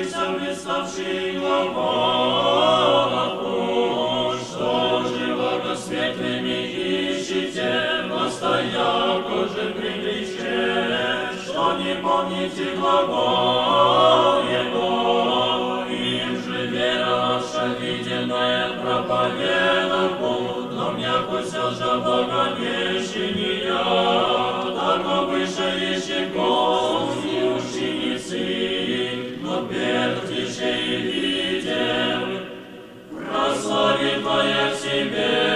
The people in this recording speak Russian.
покаявшихся, блиставший глаголу, что живого светлыми ищите, настояко же приличие, что не помните глагол Его, им же вера наша виденная проповедана будет, но мякося же Боговещения, дармо выше еще полни ученицы, но прежде и видим, прославит Твоя себе.